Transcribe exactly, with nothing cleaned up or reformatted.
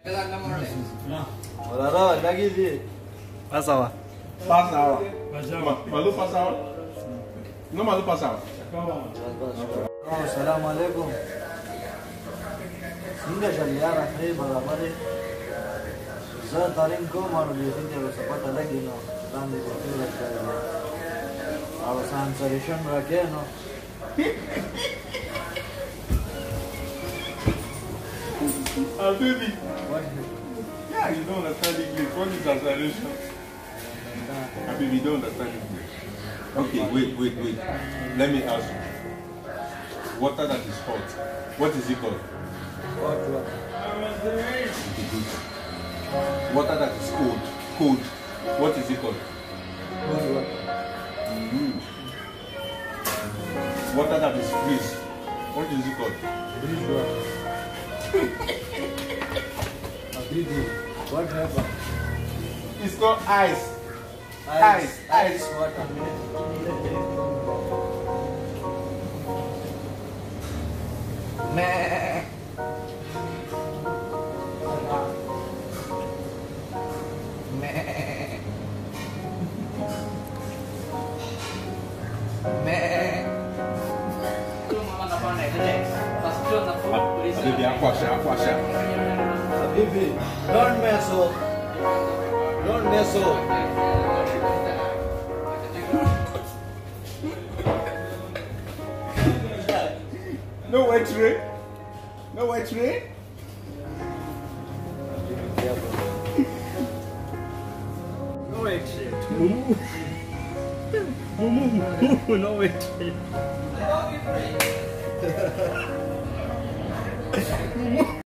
Ora lagi di. Passawa. Passawa. Malu passawa? Não malu passawa. Oh, assalamualaikum. Singa shaliara khay barabare. Za tarim ko maru lekin jab sapata lagi no. Dan di hotel lagta hai. Aur san solution rakhe no. Abidi. Yeah, you don't understand English. What is the solution? Abidi, you don't understand English. Okay, wait, wait, wait. Let me ask you. Water that is hot, what is it called? Hot water. Water that is cold, cold, what is it called? Cold water. Mm-hmm. Water that is freeze, what is it called? Freeze water. Abidi, what happened? It's called ice. Ice, Ice, ice water. Meh. Meh. Meh. Baby, aquasha, aquasha. Habibi, don't mess up. Don't mess up. No wet tray? No wet tray? No wait. Mumu. Mumu. No wait.